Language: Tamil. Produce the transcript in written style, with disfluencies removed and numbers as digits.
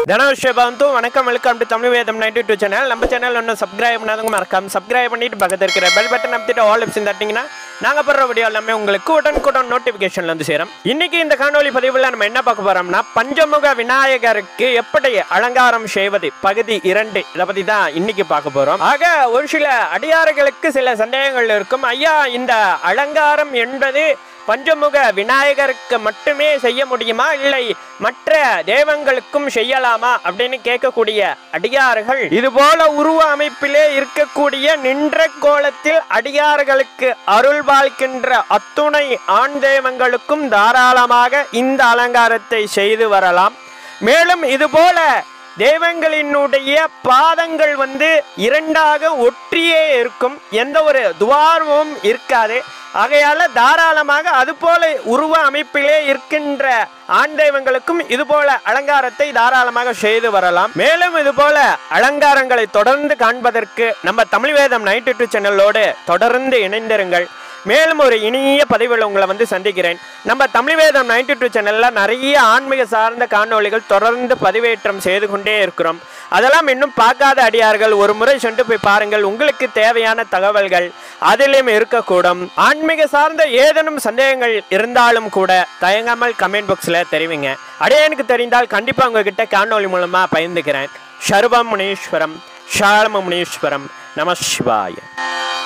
தனவிஷயபந்து வணக்கம் வெல்கம் டு தமிழ் வேதம் 92 சேனல். நம்ம சேனல் இன்னும் சப்ஸ்கிரைப் பண்ணாதவங்க மறக்காம சப்ஸ்கிரைப் பண்ணிட்டு பக்கத்துல இருக்கிற பெல் பட்டன் அமுத்திட்டு ஆல் ஆப்ஷன் தட்டிங்கன்னா நாங்க போடுற வீடியோ எல்லாமே உங்களுக்கு உடனுக்குடன் நோட்டிபிகேஷன்ல வந்து சேரும். இன்னைக்கு இந்த காணொளி பதிவுல நம்ம என்ன பார்க்க போறோம்னா, பஞ்சமுக விநாயகருக்கு எப்படி அலங்காரம் செய்வது பகுதி 2 இதை பத்தி தான் இன்னைக்கு பார்க்க போறோம். ஆக ஒரு சில அடியார்களுக்கு சில சந்தேகங்கள் இருக்கும். ஐயா, இந்த அலங்காரம் என்பது பஞ்சமுக விநாயகருக்கு மட்டுமே செய்ய முடியுமா, இல்லை மற்ற தெய்வங்களுக்கும் செய்யலாமா அப்படின்னு கேட்கக்கூடிய அடியார்கள், இது போல உருவ அமைப்பிலே இருக்கக்கூடிய நின்ற கோலத்தில் அடியார்களுக்கு அருள் பாலிக்கின்ற அத்துணை ஆண் தெய்வங்களுக்கும் தாராளமாக இந்த அலங்காரத்தை செய்து வரலாம். மேலும் இதுபோல தெய்வங்களினுடைய பாதங்கள் இரண்டாக ஒற்றியே இருக்கும், எந்த ஒரு துவாரமும் இருக்காது. ஆகையால தாராளமாக அதுபோல உருவ அமைப்பிலே இருக்கின்ற ஆண் தெய்வங்களுக்கும் இதுபோல அலங்காரத்தை தாராளமாக செய்து வரலாம். மேலும் இதுபோல அலங்காரங்களை தொடர்ந்து காண்பதற்கு நம்ம தமிழ் வேதம் 92 சேனலோடு தொடர்ந்து இணைந்திருங்கள். மேலும் ஒரு இனிய பதிவில் உங்களை சந்திக்கிறேன். நம்ம தமிழ் வேதம் 92 சேனல்ல நிறைய ஆன்மீக சார்ந்த காணொளிகள் தொடர்ந்து பதிவேற்றம் செய்து கொண்டே இருக்கிறோம். அதெல்லாம் இன்னும் பார்க்காத அடியார்கள் ஒரு முறை சென்று போய் பாருங்கள். உங்களுக்கு தேவையான தகவல்கள் அதிலும் இருக்கக்கூடும். ஆன்மீக சார்ந்த ஏதேனும் சந்தேகங்கள் இருந்தாலும் கூட தயங்காமல் கமெண்ட் பாக்ஸ்ல தெரிவிங்க. அடியனுக்கு தெரிந்தால் கண்டிப்பா உங்ககிட்ட காணொளி மூலமா பகிர்ந்துக்கிறேன். சர்வம் முனீஸ்வரம், ஷாலம முனீஸ்வரம், நம சிவாய.